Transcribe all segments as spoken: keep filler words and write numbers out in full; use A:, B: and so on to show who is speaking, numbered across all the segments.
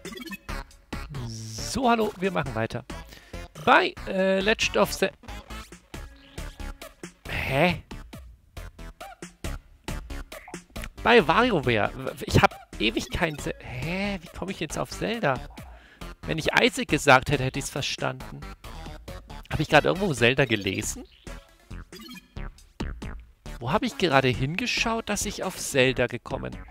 A: So, hallo, wir machen weiter. Bei äh, Legend of the... Hä? Bei WarioWare. Ich habe ewig kein... Ze Hä? Wie komme ich jetzt auf Zelda? Wenn ich Isaac gesagt hätte, hätte ich es verstanden. Habe ich gerade irgendwo Zelda gelesen? Wo habe ich gerade hingeschaut, dass ich auf Zelda gekommen bin?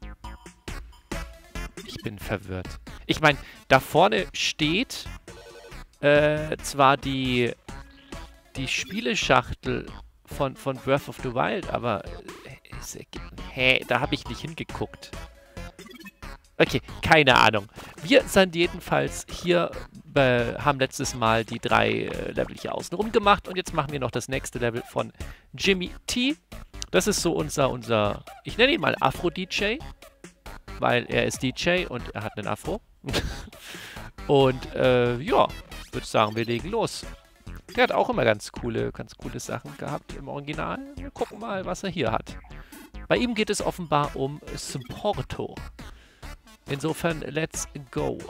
A: Ich bin verwirrt. Ich meine, da vorne steht äh, zwar die, die Spieleschachtel von, von Breath of the Wild, aber äh, hä, da habe ich nicht hingeguckt. Okay, keine Ahnung. Wir sind jedenfalls hier, äh, haben letztes Mal die drei äh, Level hier außenrum gemacht und jetzt machen wir noch das nächste Level von Jimmy T. Das ist so unser, unser, ich nenne ihn mal Afro-D J, weil er ist D J und er hat einen Afro. Und äh, ja, ich würde sagen, wir legen los. Der hat auch immer ganz coole, ganz coole Sachen gehabt im Original. Wir gucken mal, was er hier hat. Bei ihm geht es offenbar um Supporto. Insofern, let's go.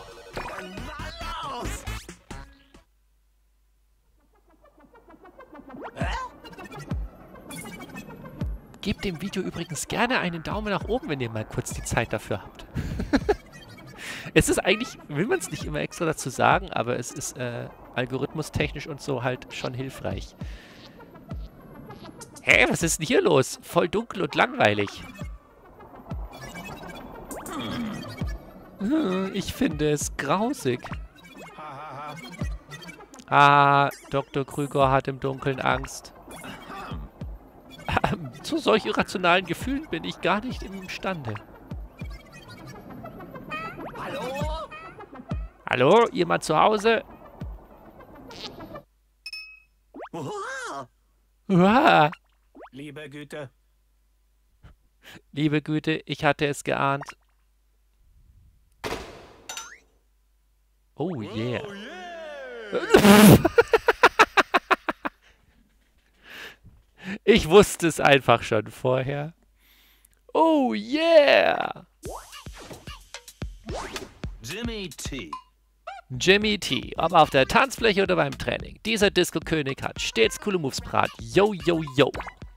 A: Gebt dem Video übrigens gerne einen Daumen nach oben, wenn ihr mal kurz die Zeit dafür habt. Es ist eigentlich, will man es nicht immer extra dazu sagen, aber es ist äh, algorithmustechnisch und so halt schon hilfreich. Hä, was ist denn hier los? Voll dunkel und langweilig. Hm, ich finde es grausig. Ah, Doktor Krüger hat im Dunkeln Angst. Ähm, zu solch irrationalen Gefühlen bin ich gar nicht imstande. Hallo? Hallo? Jemand zu Hause?
B: Uah.
A: Uah.
B: Liebe Güte.
A: Liebe Güte, ich hatte es geahnt. Oh yeah.
B: Oh yeah.
A: Ich wusste es einfach schon vorher. Oh yeah.
B: Jimmy T.
A: Jimmy T. Ob auf der Tanzfläche oder beim Training. Dieser Disco-König hat stets coole Moves parat. Yo, yo, yo.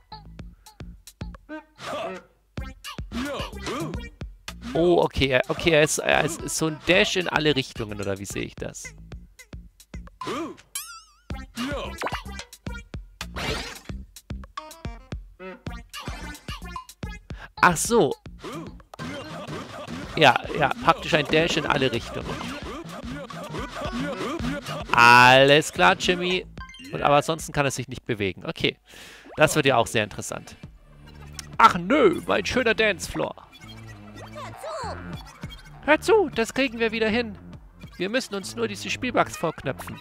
A: Oh, okay. Okay, er ist, er ist so ein Dash in alle Richtungen, oder wie sehe ich das? Ach so. Ja, ja, praktisch ein Dash in alle Richtungen. Alles klar, Jimmy. Und aber ansonsten kann er sich nicht bewegen. Okay. Das wird ja auch sehr interessant. Ach nö, mein schöner Dancefloor. Hör zu, das kriegen wir wieder hin. Wir müssen uns nur diese Spielbugs vorknöpfen.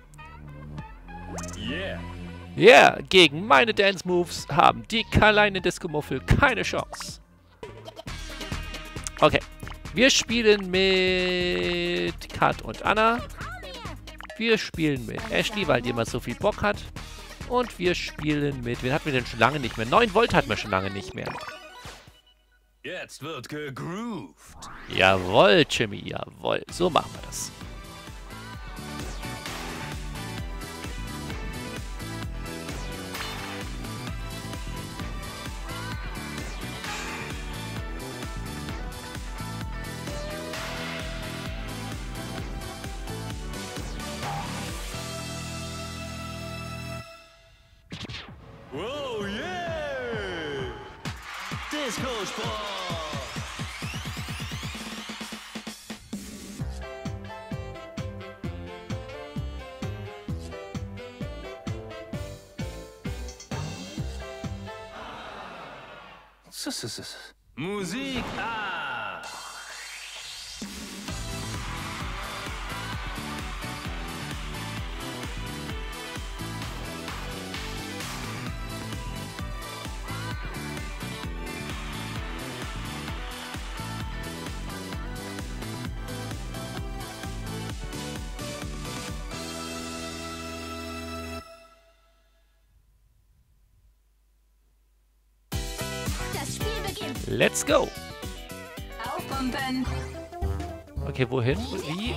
B: Yeah.
A: Yeah, gegen meine Dance Moves haben die kleinen Disco-Muffel keine Chance. Okay, wir spielen mit Kat und Anna. Wir spielen mit Ashley, weil die immer so viel Bock hat. Und wir spielen mit, wen hatten wir denn schon lange nicht mehr? neun Volt hatten wir schon lange nicht mehr.
B: Jetzt wird gegroovt.
A: Jawohl, Jimmy, jawohl. So machen wir das.
B: Oh yeah! Disco Sport! Musik ah!
C: Das Spiel beginnt.
A: Let's go.
C: Aufpumpen.
A: Okay, wohin? Wie?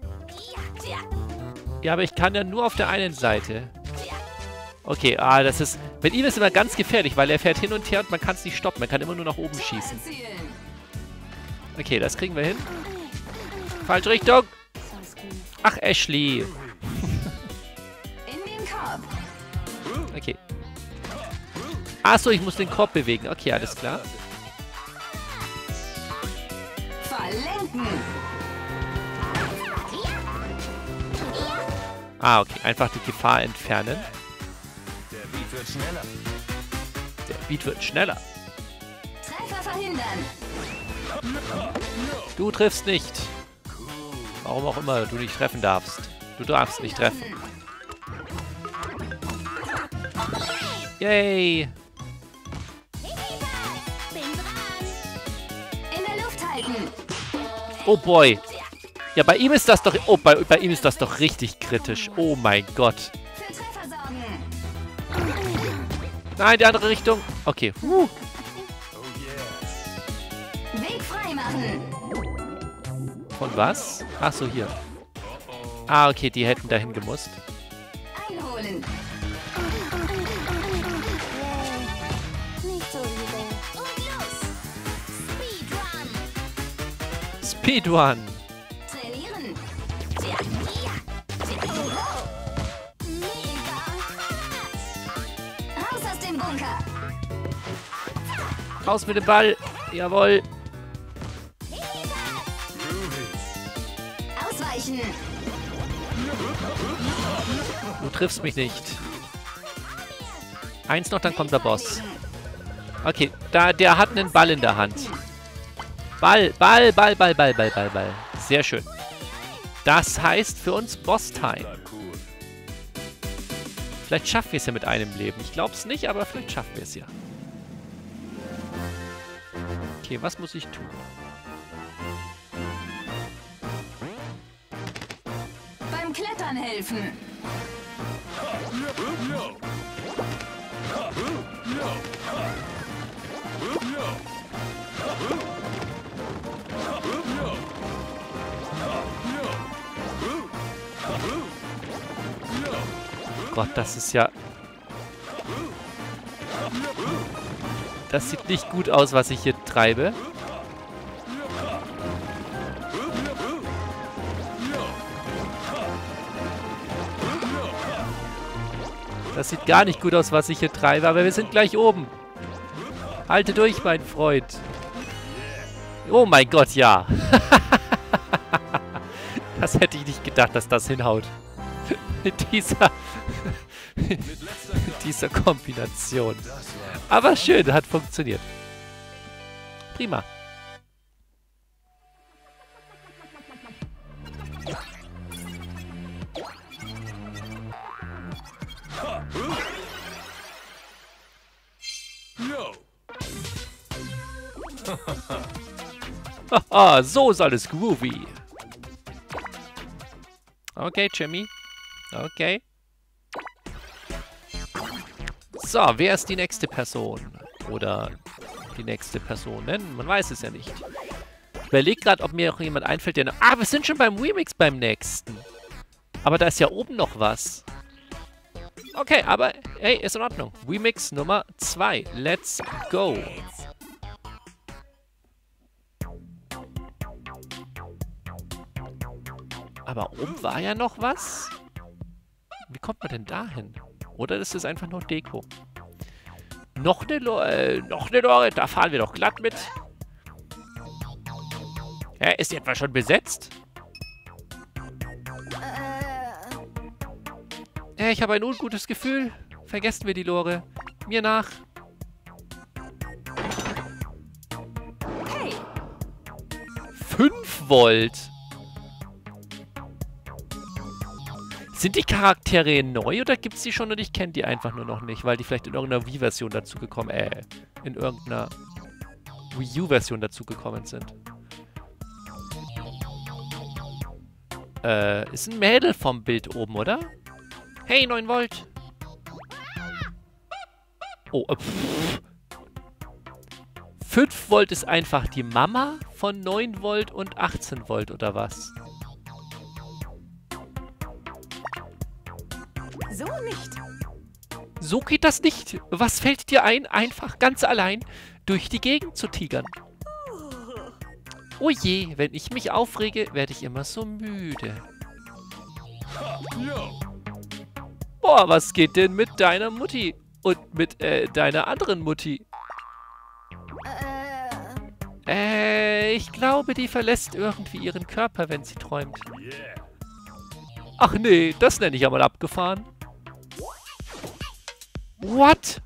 A: Ja, aber ich kann ja nur auf der einen Seite. Okay, ah, das ist... Mit ihm ist immer ganz gefährlich, weil er fährt hin und her und man kann es nicht stoppen. Man kann immer nur nach oben schießen. Okay, das kriegen wir hin. Falsche Richtung. Ach, Ashley. Okay. Achso, ich muss den Korb bewegen. Okay, alles klar.
C: Verlenken.
A: Ah, okay. Einfach die Gefahr entfernen.
B: Der Beat wird schneller.
A: Der Beat wird schneller.
C: Treffer verhindern.
A: Du triffst nicht. Warum auch immer du nicht treffen darfst. Du darfst nicht treffen. Yay!
C: In der Luft halten.
A: Oh boy. Ja, bei ihm ist das doch... Oh, bei, bei ihm ist das doch richtig kritisch. Oh mein Gott.
C: Für Treffer sorgen.
A: Nein, die andere Richtung. Okay. Huh.
C: Weg frei machen.
A: Von was? Ach so, hier. Ah, okay, die hätten dahin gemusst.
C: Einholen. Nicht so übel. Und los. Speedrun.
A: Speedrun.
C: Trainieren. Mega. Raus aus dem Bunker.
A: Raus mit dem Ball. Jawohl.
C: Ausweichen.
A: Du triffst mich nicht. Eins noch, dann kommt der Boss. Okay, da, der hat einen Ball in der Hand. Ball, Ball, Ball, Ball, Ball, Ball, Ball, Ball. Sehr schön. Das heißt für uns Boss-Time. Vielleicht schaffen wir es ja mit einem Leben. Ich glaube es nicht, aber vielleicht schaffen wir es ja. Okay, was muss ich tun?
C: Beim Klettern helfen.
A: Gott, das ist ja... Das sieht nicht gut aus, was ich hier treibe. Das sieht gar nicht gut aus, was ich hier treibe, aber wir sind gleich oben. Halte durch, mein Freund. Oh mein Gott, ja. Das hätte ich nicht gedacht, dass das hinhaut. Mit dieser... mit dieser Kombination. Aber schön, hat funktioniert. Prima. Haha, so ist alles groovy. Okay, Jimmy. Okay. So, wer ist die nächste Person? Oder die nächste Personen? Man weiß es ja nicht. Ich überlege gerade, ob mir noch jemand einfällt, der... noch ah, wir sind schon beim Remix beim nächsten. Aber da ist ja oben noch was. Okay, aber hey, ist in Ordnung. Remix Nummer zwei. Let's go. Aber oben war ja noch was. Wie kommt man denn da hin? Oder ist es einfach nur Deko? Noch eine Lore, äh, noch eine Lore. Da fahren wir doch glatt mit. Hä, ist die etwa schon besetzt? Äh, ich habe ein ungutes Gefühl. Vergessen wir die Lore. Mir nach.
C: Hey.
A: fünf Volt. Sind die Charaktere neu oder gibt es die schon und ich kenne die einfach nur noch nicht, weil die vielleicht in irgendeiner Wii-Version dazugekommen, äh, in irgendeiner Wii U-Version dazugekommen sind. Äh, ist ein Mädel vom Bild oben, oder? Hey, neun Volt. Oh, äh, pff. fünf Volt ist einfach die Mama von neun Volt und achtzehn Volt, oder was?
D: So nicht.
A: So geht das nicht. Was fällt dir ein, einfach ganz allein durch die Gegend zu tigern? Oh je, wenn ich mich aufrege, werde ich immer so müde. Boah, was geht denn mit deiner Mutti? Und mit, äh, deiner anderen Mutti?
C: Äh,
A: Äh, ich glaube, die verlässt irgendwie ihren Körper, wenn sie träumt. Ach nee, das nenne ich ja mal abgefahren. What?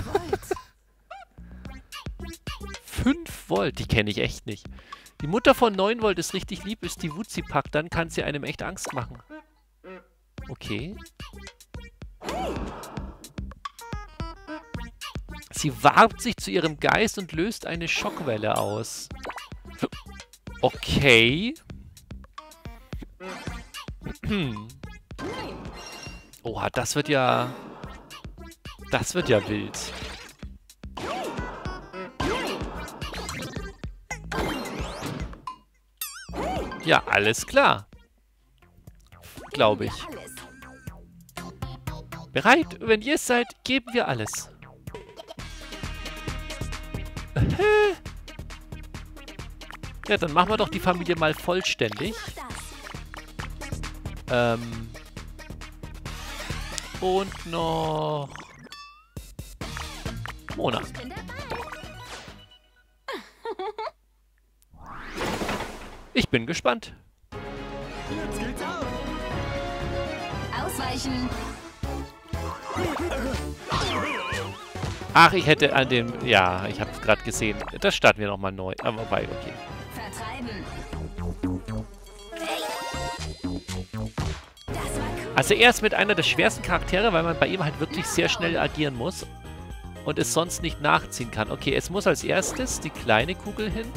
A: fünf Volt, die kenne ich echt nicht. Die Mutter von neun Volt ist richtig lieb, ist die Wut sie packt, dann kann sie einem echt Angst machen. Okay. Sie warbt sich zu ihrem Geist und löst eine Schockwelle aus. Okay. Oha, das wird ja... Das wird ja wild. Ja, alles klar. Glaube ich.
C: alles.
A: Bereit? Wenn ihr es seid, geben wir alles. Ja, dann machen wir doch die Familie mal vollständig.
C: Das.
A: Ähm. Und noch... Mona.
C: Ich bin dabei.
A: Ich bin gespannt.
B: Jetzt geht's ab.
C: Ausweichen.
A: Ach, ich hätte an dem... Ja, ich habe es gerade gesehen. Das starten wir nochmal neu. Aber wobei, okay.
C: Vertreiben. Das war cool.
A: Also er ist mit einer der schwersten Charaktere, weil man bei ihm halt wirklich sehr schnell agieren muss. Und es sonst nicht nachziehen kann. Okay, es muss als erstes die kleine Kugel hin.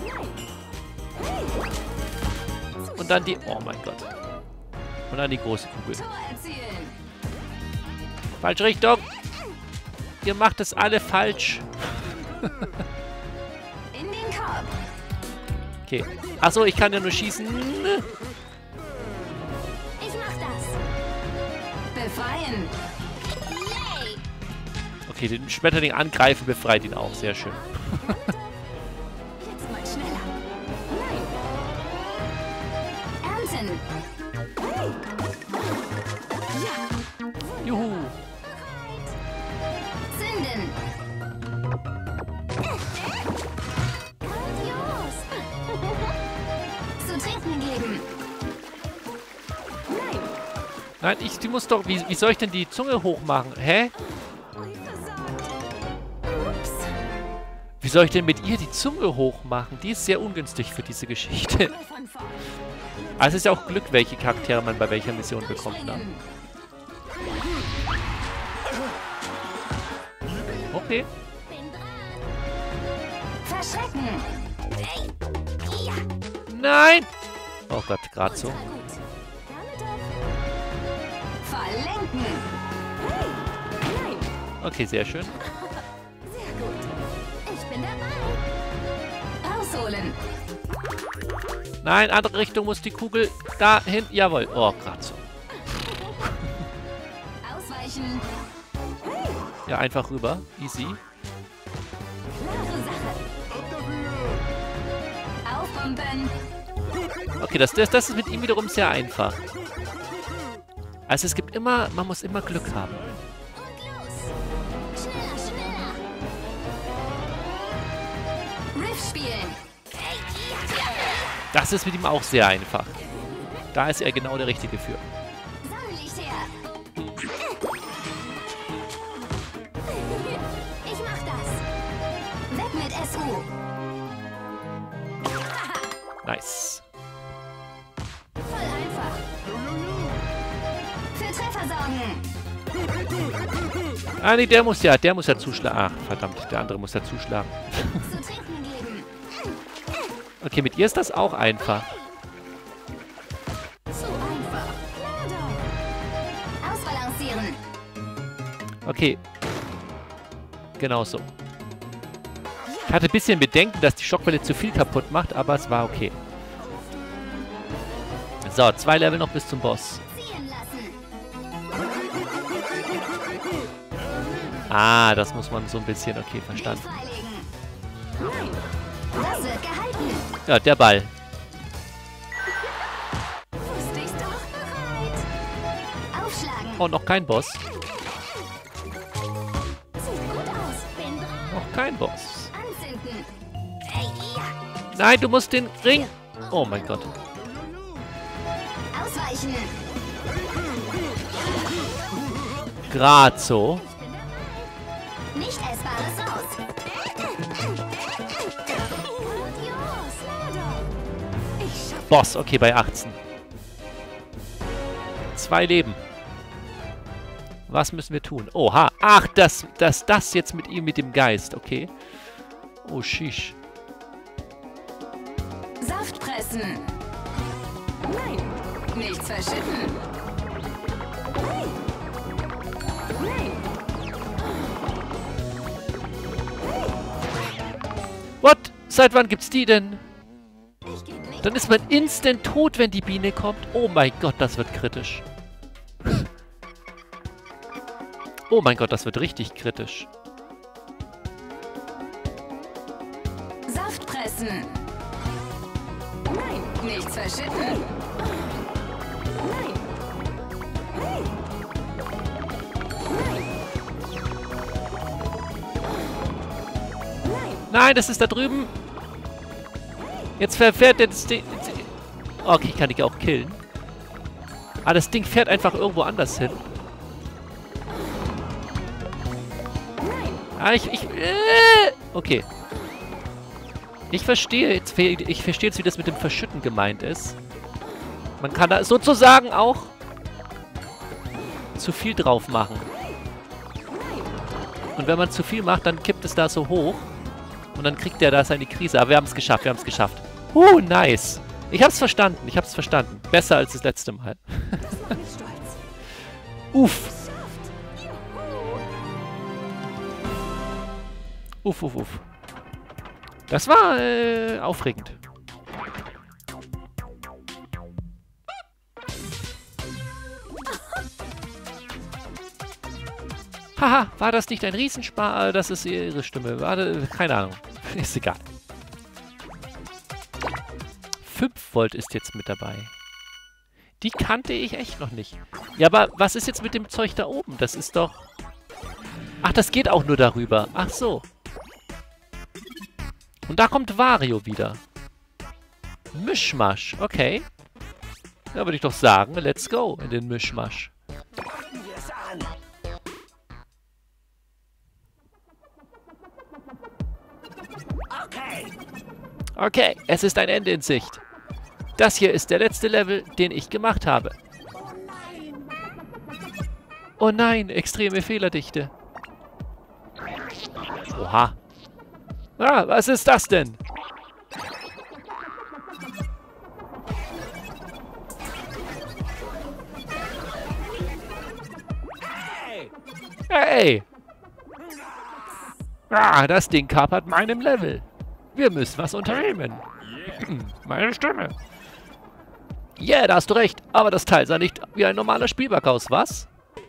A: Und dann die... Oh mein Gott. Und dann die große Kugel.
C: Tor erzielen.
A: Falsche Richtung. Ihr macht es alle falsch.
C: In den Korb.
A: Okay. Achso, ich kann ja nur schießen.
C: Ich mach das. Befreien. Yay.
A: Okay, den Schmetterling angreifen befreit ihn auch. Sehr schön.
C: Jetzt mal schneller. Nein. Ernten. Ja.
A: Juhu.
C: Zünden. Grandios. Zu trinken geben. Nein.
A: Nein, ich, die muss doch... Wie, wie soll ich denn die Zunge hochmachen? Hä?
C: Ui, versagt. Ups.
A: Wie soll ich denn mit ihr die Zunge hochmachen? Die ist sehr ungünstig für diese Geschichte.
C: Mal von vorn.
A: Also es ist ja auch Glück, welche Charaktere man bei welcher Mission bekommt, ne?
C: Springen.
A: Okay.
C: Bin dran. Verschrecken. Hey. Ja.
A: Nein! Oh Gott, gerade so.
C: Ultra gut. Damit auf. Verlenken. Hey. Nein.
A: Okay, sehr schön.
C: Sehr gut. Ich bin dabei. Rausholen.
A: Nein, andere Richtung muss die Kugel dahin. Jawohl. Oh, gerade so.
C: Ausweichen.
A: Ja, einfach rüber. Easy.
C: Klare Sache. Aufpumpen.
A: Okay, das, das, das ist mit ihm wiederum sehr einfach. Also es gibt immer, man muss immer Glück haben.
C: Und los. Schneller, schneller. Riff spielen. Hey, ja.
A: Das ist mit ihm auch sehr einfach. Da ist er genau der Richtige für.
C: Sonnenlicht her. Ich mach das. Weg mit S U.
A: Nice.
C: Voll einfach. Für Treffer sorgen.
A: Ah, nee, der muss ja, der muss ja zuschlagen. Ach, verdammt, der andere muss ja zuschlagen.
C: Zu trinken geben.
A: Okay, mit ihr ist das auch einfach.
C: Zu einfach. Klar doch. Ausbalancieren.
A: Okay. Genau so. Ich hatte ein bisschen Bedenken, dass die Schockwelle zu viel kaputt macht, aber es war okay. So, zwei Level noch bis zum Boss.
C: Ziehen lassen.
A: Ah, das muss man so ein bisschen... Okay, verstanden.
C: Freilegen. Nein. Das wird gehalten.
A: Ja, der Ball.
C: Wusste ich's doch. Bereit. Aufschlagen.
A: Oh, noch kein Boss.
C: Sieht gut aus. Bin dran.
A: Noch kein Boss.
C: Anzünden. Hey, ja.
A: Nein, du musst den Ring... Oh mein Gott.
C: Ausweichen.
A: Grad so.
C: Nicht essbares Raus. Ich schaff
A: Boss, okay, bei achtzehn. Zwei Leben. Was müssen wir tun? Oha. Ach, das, das, das jetzt mit ihm, mit dem Geist. Okay. Oh, shish.
C: Saft pressen. Nein. Nichts verschütten. Nein. Nein.
A: What? Seit wann gibt's die denn?
C: Ich geb nicht.
A: Dann ist man instant tot, wenn die Biene kommt. Oh mein Gott, das wird kritisch. Oh mein Gott, das wird richtig kritisch.
C: Saft pressen. Nein. Nichts verschütten. Nein. Nein. Nein. Nein.
A: Nein, das ist da drüben. Jetzt verfährt der das Ding... Okay, ich kann die auch killen. Ah, das Ding fährt einfach irgendwo anders hin. Ah, ich... ich äh, okay. Ich verstehe jetzt, ich verstehe jetzt, wie das mit dem Verschütten gemeint ist. Man kann da sozusagen auch zu viel drauf machen. Und wenn man zu viel macht, dann kippt es da so hoch. Und dann kriegt der da seine Krise. Aber wir haben es geschafft, wir haben es geschafft. Uh, nice. Ich hab's verstanden, ich hab's verstanden. Besser als das letzte Mal. Uff. Uff, uff, uff. Das war äh, aufregend. Haha, war das nicht ein Riesenspar? Das ist ihre Stimme. Warte, keine Ahnung. Ist egal. fünf Volt ist jetzt mit dabei. Die kannte ich echt noch nicht. Ja, aber was ist jetzt mit dem Zeug da oben? Das ist doch... Ach, das geht auch nur darüber. Ach so. Und da kommt Wario wieder. Mischmasch, okay. Da würde ich doch sagen, let's go in den Mischmasch. Okay, es ist ein Ende in Sicht. Das hier ist der letzte Level, den ich gemacht habe. Oh nein, extreme Fehlerdichte. Oha. Ah, was ist das denn? Hey! Ah, das Ding kapert meinem Level. Wir müssen was unternehmen. Meine Stimme. Ja, yeah, da hast du recht. Aber das Teil sah nicht wie ein normaler Spielberg aus, was?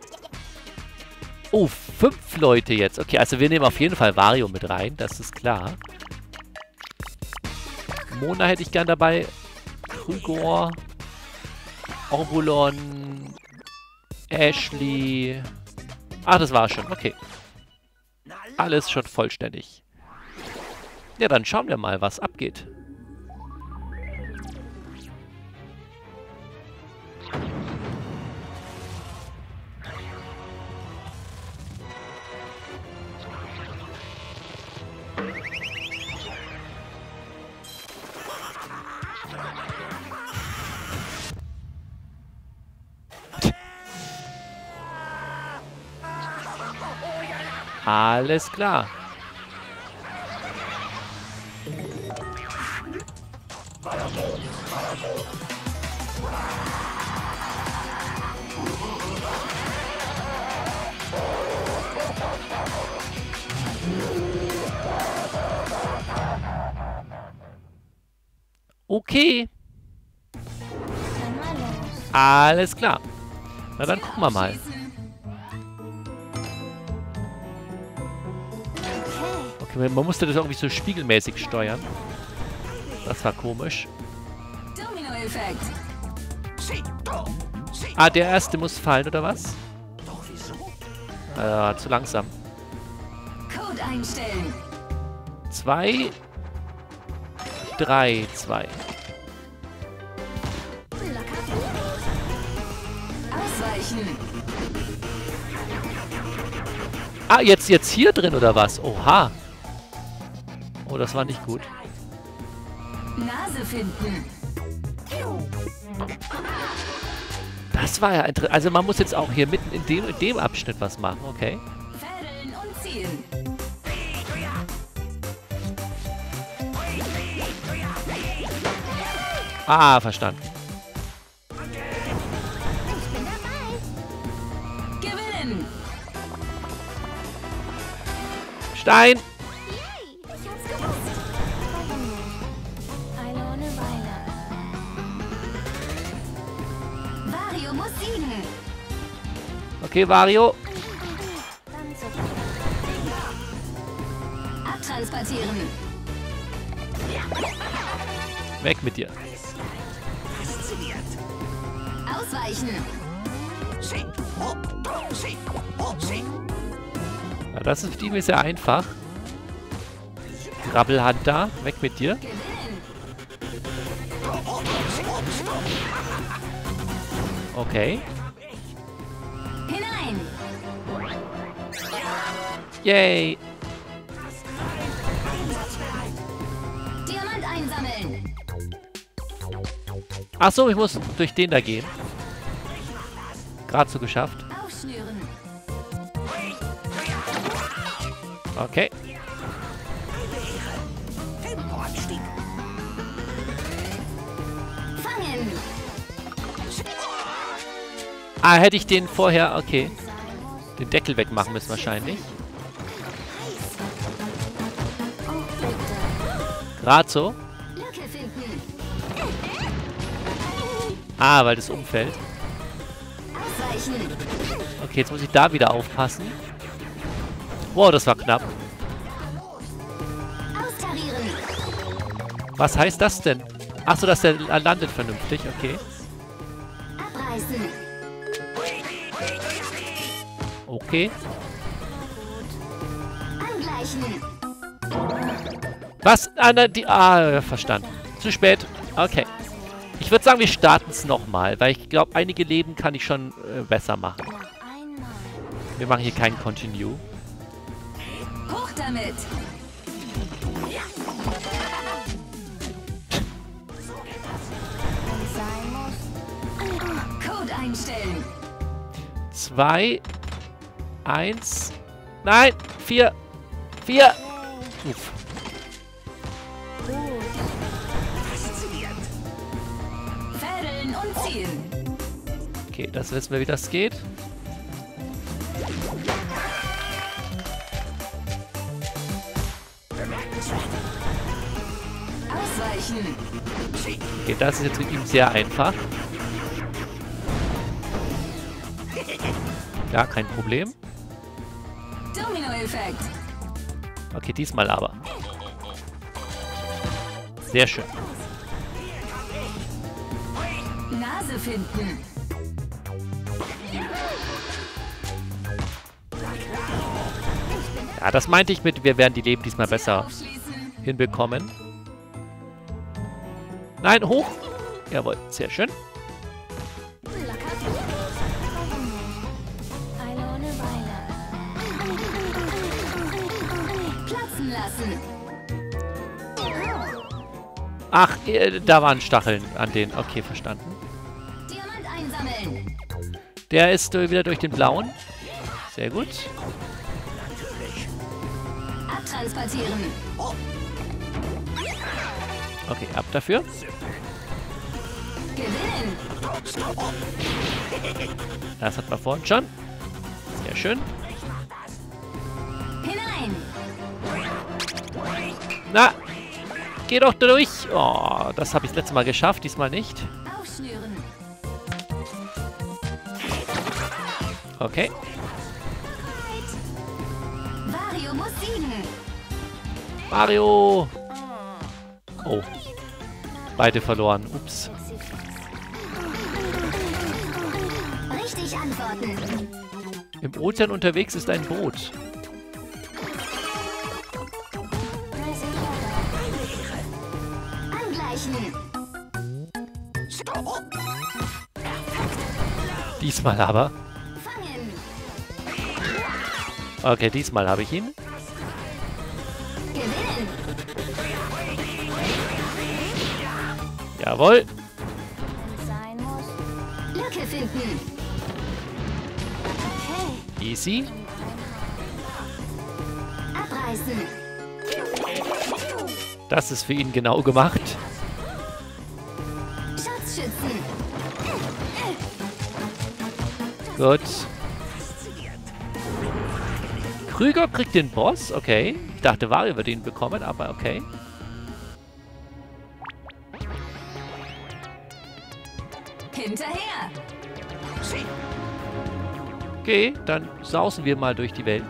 A: Oh, fünf Leute jetzt. Okay, also wir nehmen auf jeden Fall Wario mit rein. Das ist klar. Mona hätte ich gern dabei. Krügor. Orbulon. Ashley. Ach, das war schon. Okay. Alles schon vollständig. Ja, dann schauen wir mal, was abgeht. Alles klar. Okay.
C: Dann mal los.
A: Alles klar. Na dann gucken wir mal.
C: Okay.
A: Okay, man musste das irgendwie so spiegelmäßig steuern. Das war komisch.
D: Domino-Effekt.
A: Ah, der erste muss fallen, oder was? Äh, zu langsam.
D: Code einstellen.
A: Zwei. Drei, zwei.
D: Ausweichen.
A: Ah, jetzt, jetzt hier drin, oder was? Oha. Oh, das war nicht gut.
D: Nase finden.
A: Das war ja interessant. Also man muss jetzt auch hier mitten in dem, in dem Abschnitt was machen, okay?
D: Fädeln und ziehen.
A: Ah, verstanden.
C: Ich bin dabei.
D: Gewinnen.
A: Stein!
C: Yay, ich hab's gewusst. Warum nicht? Eile ohne Weile.
D: Wario muss siegen.
A: Okay, Wario.
C: Dann so.
D: Abtransportieren.
A: Weg mit dir.
D: Ausweichen.
A: Ja, das ist für die sehr einfach. Grabbelhand da. Weg mit dir.
D: Gewinnen.
A: Okay.
D: Hinein.
A: Yay.
D: Diamant einsammeln.
A: Ach so, ich muss durch den da gehen. Gerade so geschafft.
D: Aufschnüren.
A: Okay.
D: Fangen.
A: Ah, hätte ich den vorher... Okay. Den Deckel wegmachen müssen wahrscheinlich.
C: Oh, bitte.
A: Gerade so.
D: Lücke finden.
A: Ah, weil das umfällt.
D: Ausweichen.
A: Okay, jetzt muss ich da wieder aufpassen. Wow, das war knapp.
D: Austarieren.
A: Was heißt das denn? Achso, dass der landet vernünftig. Okay.
D: Abreißen.
A: Okay.
D: Angleichen.
A: Was? Ah, na, die... Ah, verstanden. Zu spät. Okay. Ich würde sagen, wir starten es nochmal, weil ich glaube, einige Leben kann ich schon äh, besser machen.
C: Noch einmal.
A: Wir machen hier keinen Continue.
D: Hoch damit.
C: Wenn sein muss.
D: Code einstellen.
A: Zwei. Eins. Nein. Vier. Vier. Uff.
C: Gut.
D: Fädeln und ziehen.
A: Okay, das wissen wir, wie das geht.
D: Ausweichen.
A: Okay, das ist jetzt mit ihm sehr einfach. Ja, kein Problem.
D: Domino-Effekt.
A: Okay, diesmal aber. Sehr schön.
D: Nase finden.
A: Ja, das meinte ich mit, wir werden die Leben diesmal besser
D: Aufschließen.
A: hinbekommen. Nein, hoch. Jawohl, sehr schön.
C: Locker flockig. Warum nicht? Eile ohne Weile.
D: Platzen lassen.
A: Ach, äh, da waren Stacheln an den. Okay, verstanden.
D: Diamant einsammeln.
A: Der ist äh, wieder durch den blauen. Sehr gut.
D: Abtransportieren.
A: Okay, ab dafür.
D: Gewinnen.
A: Das hat man vorhin schon. Sehr schön.
D: Hinein.
A: Na, geh doch durch. Oh, das habe ich das letzte Mal geschafft, diesmal nicht.
D: Aufschnüren.
A: Okay.
D: Wario muss siegen.
A: Mario. Oh. Beide verloren. Ups.
D: Richtig antworten.
A: Im Ozean unterwegs ist ein Boot.
D: Angleichen.
A: Diesmal aber.
D: Fangen.
A: Okay, diesmal habe ich ihn.
D: Gewinnen.
A: Jawohl.
C: Sein muss.
D: Lücke finden.
C: Okay.
A: Easy.
D: Abreißen.
A: Das ist für ihn genau gemacht.
D: Schutzschützen.
A: Gut. Krüger kriegt den Boss. Okay. Ich dachte, Wario wird ihn bekommen, aber okay.
D: Hinterher.
A: Okay, dann sausen wir mal durch die Welt.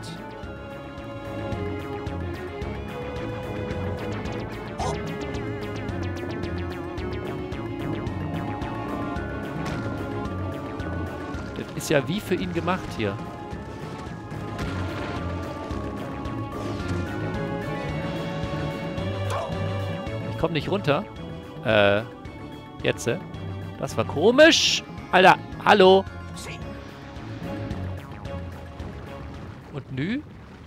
A: Das ist ja wie für ihn gemacht hier. Ich komme nicht runter. Äh, jetzt. äh? Das war komisch. Alter, hallo. Und nü?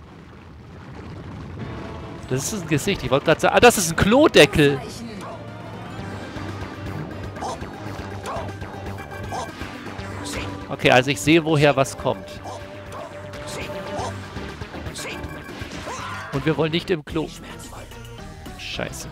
A: Das ist ein Gesicht. Ich wollte gerade sagen... Ah, das ist ein Klodeckel.
D: Ausweichen.
A: Okay, also ich sehe, woher was kommt. Und wir wollen nicht im Klo. Scheiße.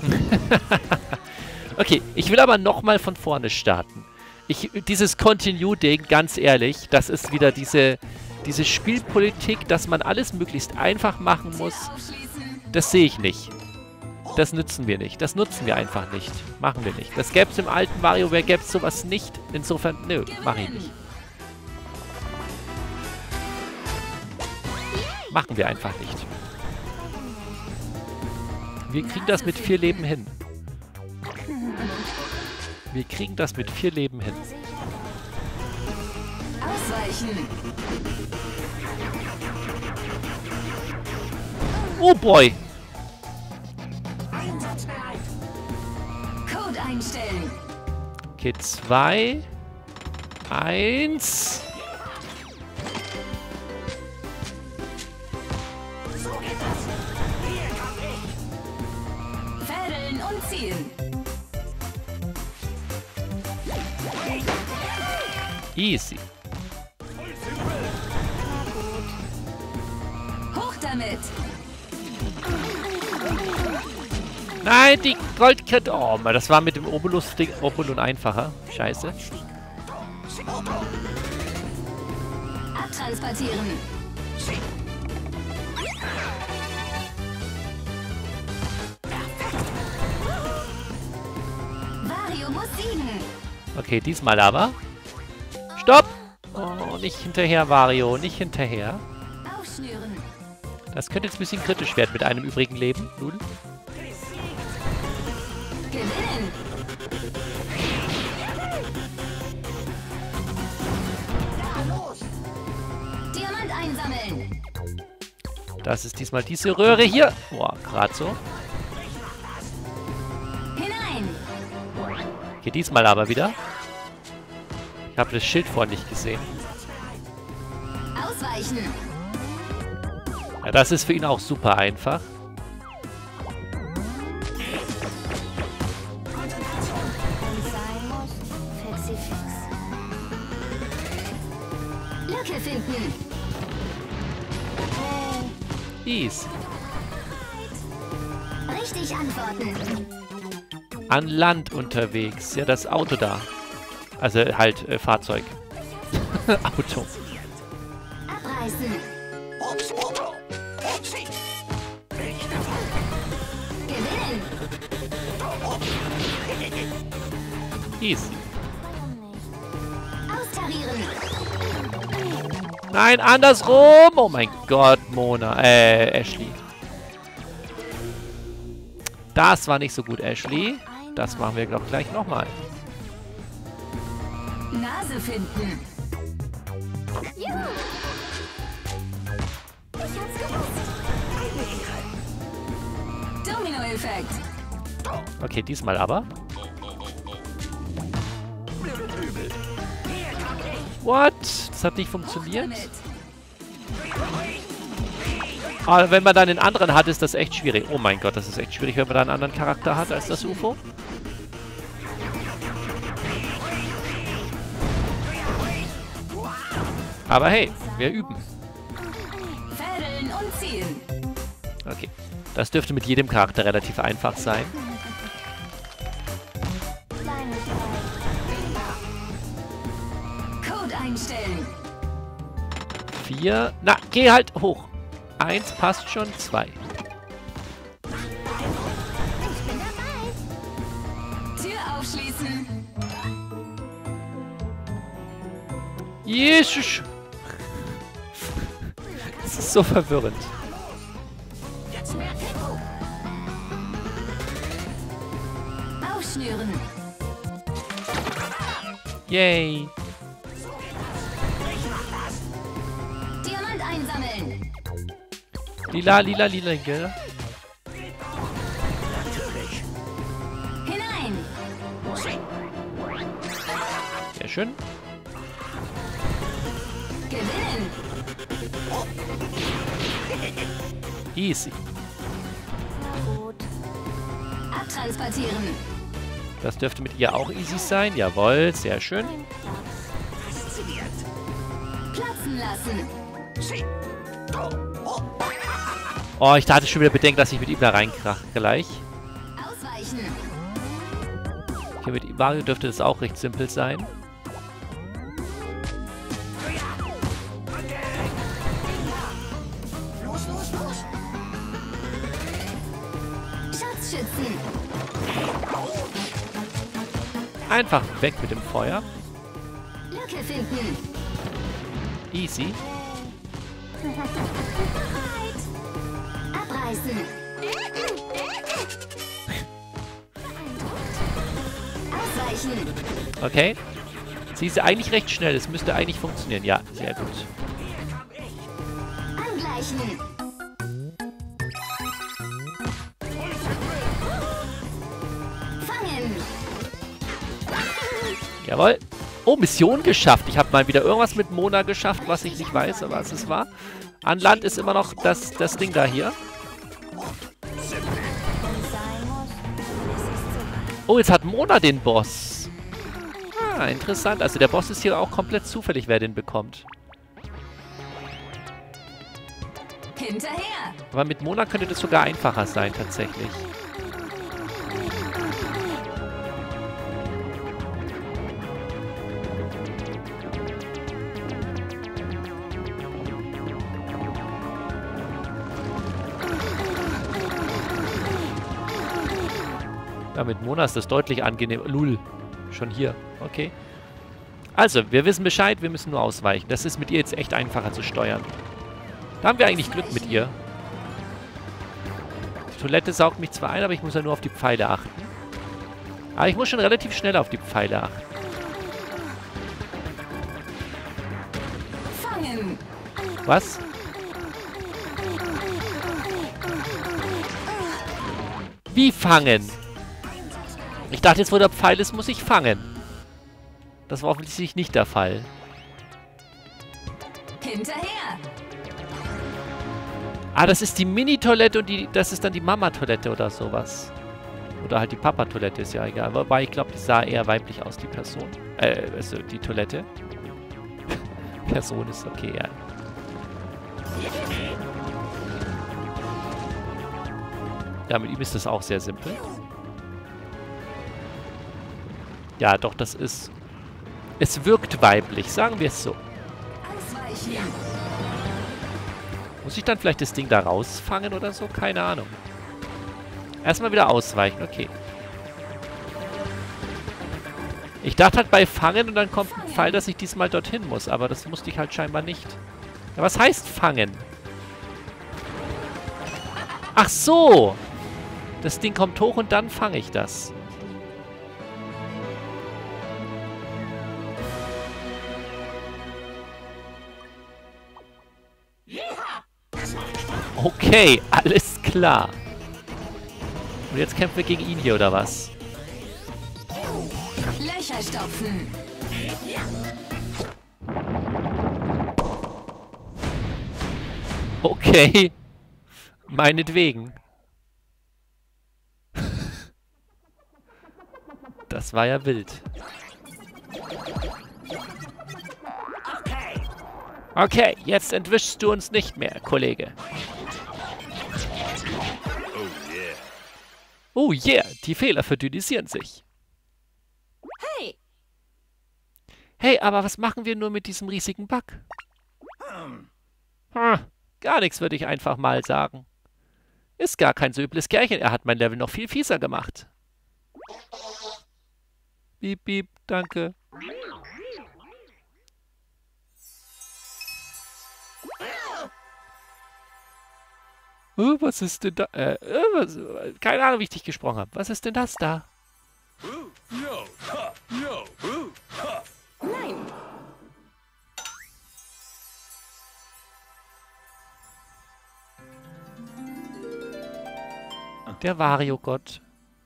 A: Okay, ich will aber nochmal von vorne starten. Ich, dieses Continue-Ding, ganz ehrlich, das ist wieder diese, diese Spielpolitik, dass man alles möglichst einfach machen muss.
D: Aufschließen.
A: Das sehe ich nicht. Das nützen wir nicht. Das nutzen wir einfach nicht. Machen wir nicht. Das gäbe es im alten WarioWare, gäbe es sowas nicht. Insofern, nö, mach ich nicht. Machen wir einfach nicht. Wir kriegen das mit vier Leben hin. Wir kriegen das mit vier Leben hin.
D: Ausweichen.
A: Oh boy!
D: Code einstellen.
A: Okay, zwei. Eins.
D: Fädeln und ziehen.
A: Easy.
D: Hoch damit.
A: Nein, die Goldkette. Oh, Mann, das war mit dem Obolus-Ding Obolus einfacher. Scheiße.
D: Abtransportieren. Wario muss siegen.
A: Okay, diesmal aber. Stopp! Oh, nicht hinterher, Wario. Nicht hinterher.
D: Aufschnüren.
A: Das könnte jetzt ein bisschen kritisch werden mit einem übrigen Leben. Nun.
D: Gewinnen. Diamant einsammeln.
A: Das ist diesmal diese Röhre hier. Boah, gerade so.
D: Hinein.
A: Okay, diesmal aber wieder. Ich habe das Schild vorhin nicht gesehen.
D: Ausweichen.
A: Ja, das ist für ihn auch super einfach.
C: Wenn sein muss, fix sie fix.
D: Lücke finden.
C: Okay.
A: Easy.
D: Richtig antworten.
A: An Land unterwegs. Ja, das Auto da. Also halt äh, Fahrzeug. Auto.
D: Abreißen. Gewinnen.
A: Easy.
C: Warum nicht?
D: Austarieren.
A: Nein, andersrum. Oh mein Gott, Mona. Äh, Ashley. Das war nicht so gut, Ashley. Das machen wir, glaube ich, gleich nochmal.
D: Nase finden.
C: Juhu. Ich hab's gewusst.
D: Domino-Effekt.
A: Okay, diesmal aber. What? Das hat nicht funktioniert?
D: Damit.
A: Aber wenn man dann den anderen hat, ist das echt schwierig. Oh mein Gott, das ist echt schwierig, wenn man da einen anderen Charakter hat als das U F O. Aber hey, wir üben.
D: Fädeln und ziehen.
A: Okay. Das dürfte mit jedem Charakter relativ einfach sein.
C: Kleine Streich.
D: Code einstellen.
A: Vier. Na, geh halt hoch. Eins passt schon. Zwei.
C: Ich bin dabei.
D: Tür aufschließen.
A: Jesus. Das ist so verwirrend.
D: Aufschnüren.
A: Yay.
D: Diamant einsammeln.
A: Lila, lila, lila, gell?
D: Hinein.
A: Sehr schön.
D: Gewinnen.
A: Easy.
C: Na gut.
D: Abtransportieren.
A: Das dürfte mit ihr auch easy sein. Jawohl, sehr schön.
C: Ein Platz.
D: Platzen lassen.
A: Oh, ich hatte schon wieder Bedenken, dass ich mit ihm da reinkrache gleich.
D: Ausweichen.
A: Okay, mit Mario dürfte das auch recht simpel sein.
D: Schutzschützen.
A: Einfach weg mit dem Feuer.
D: Lücke finden.
A: Easy.
D: Abreißen. Ausweichen.
A: Okay. Sie ist eigentlich recht schnell. Es müsste eigentlich funktionieren. Ja, sehr gut.
D: Angleichen. Fangen.
A: Jawohl. Oh, Mission geschafft. Ich habe mal wieder irgendwas mit Mona geschafft, was ich nicht weiß, was es war. An Land ist immer noch das, das Ding da hier.
C: Wenn es sein muss, es ist soweit.
A: Oh, jetzt hat Mona den Boss. Ah, interessant. Also der Boss ist hier auch komplett zufällig, wer den bekommt.
D: Hinterher.
A: Aber mit Mona könnte das sogar einfacher sein, tatsächlich. Ja, mit Mona ist das deutlich angenehmer. Lul. Schon hier. Okay. Also, wir wissen Bescheid, wir müssen nur ausweichen. Das ist mit ihr jetzt echt einfacher zu steuern. Da haben wir eigentlich Glück mit ihr. Die Toilette saugt mich zwar ein, aber ich muss ja nur auf die Pfeile achten. Aber ich muss schon relativ schnell auf die Pfeile achten.
D: Fangen.
A: Was? Wie fangen? Ich dachte jetzt, wo der Pfeil ist, muss ich fangen. Das war offensichtlich nicht der Fall.
D: Hinterher.
A: Ah, das ist die Mini-Toilette und die, das ist dann die Mama-Toilette oder sowas. Oder halt die Papa-Toilette, ist ja egal. Wobei, ich glaube, die sah eher weiblich aus, die Person. Äh, also die Toilette. Person ist okay, ja. Ja, mit ihm ist das auch sehr simpel. Ja, doch, das ist... Es wirkt weiblich, sagen wir es so.
D: Ausweichen.
A: Muss ich dann vielleicht das Ding da rausfangen oder so? Keine Ahnung. Erstmal wieder ausweichen, okay. Ich dachte halt bei Fangen und dann kommt ein Pfeil, dass ich diesmal dorthin muss. Aber das musste ich halt scheinbar nicht. Ja, was heißt Fangen? Ach so! Das Ding kommt hoch und dann fange ich das. Okay, alles klar. Und jetzt kämpfen wir gegen ihn hier, oder was?
D: Löcher stopfen.
A: Okay. Meinetwegen. Das war ja wild. Okay, jetzt entwischst du uns nicht mehr, Kollege. Oh yeah, die Fehler verdünnisieren sich.
C: Hey,
A: Hey, aber was machen wir nur mit diesem riesigen Bug? Hm, gar nichts, würde ich einfach mal sagen. Ist gar kein so übles Kerlchen, er hat mein Level noch viel fieser gemacht. Piep, piep, danke. Oh, was ist denn da? Äh, äh, was, keine Ahnung, wie ich dich gesprochen habe. Was ist denn das da?
C: nein.
A: Der Wario-Gott.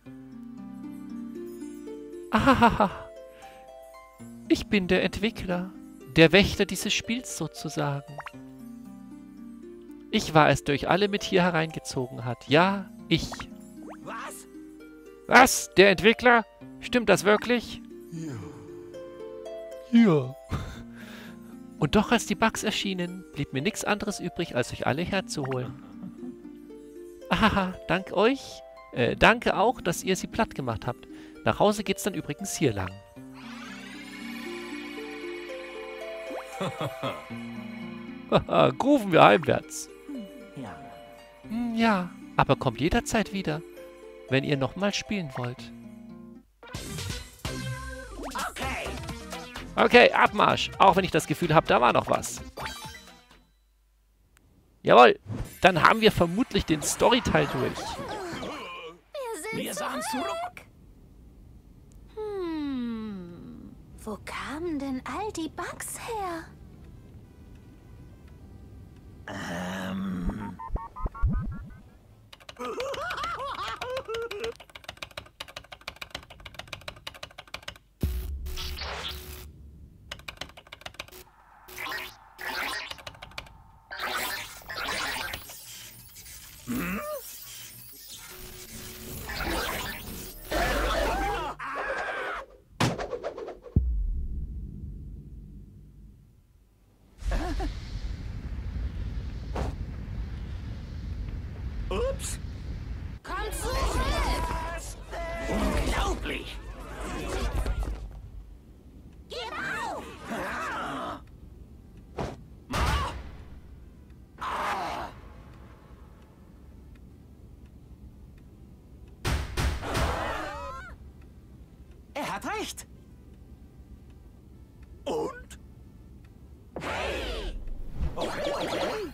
A: Ahahaha. Ich bin der Entwickler. Der Wächter dieses Spiels sozusagen. Ich war es, der euch alle mit hier hereingezogen hat. Ja, ich.
B: Was?
A: Was? Der Entwickler? Stimmt das wirklich? Ja. Ja. Und doch, als die Bugs erschienen, blieb mir nichts anderes übrig, als euch alle herzuholen. Ahaha, dank euch. Äh, danke auch, dass ihr sie platt gemacht habt. Nach Hause geht's dann übrigens hier lang. Haha, grufen wir heimwärts.
B: Ja.
A: Hm, ja, aber kommt jederzeit wieder, wenn ihr nochmal spielen wollt.
B: Okay.
A: Okay, Abmarsch. Auch wenn ich das Gefühl habe, da war noch was. Jawohl, dann haben wir vermutlich den Storyteil durch.
C: Wir sind
B: Wir sahen zurück.
C: Hm, wo kamen denn all die Bugs her?
B: Ähm. Ups.
C: Komm zurück!
B: Unglaublich.
C: Gib auf!
B: Er hat recht. Und? Okay, okay.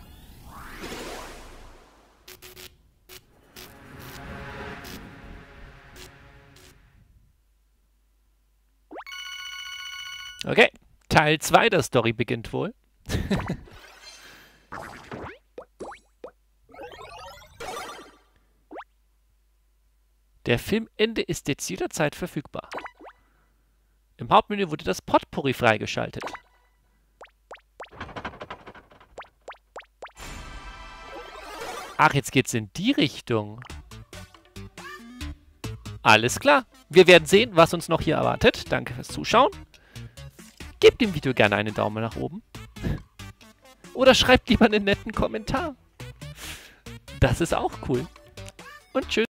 A: Okay, Teil zwei der Story beginnt wohl. Der Filmende ist jetzt jederzeit verfügbar. Im Hauptmenü wurde das Potpourri freigeschaltet. Ach, jetzt geht's in die Richtung. Alles klar. Wir werden sehen, was uns noch hier erwartet. Danke fürs Zuschauen. Gebt dem Video gerne einen Daumen nach oben. Oder schreibt lieber einen netten Kommentar. Das ist auch cool. Und tschüss.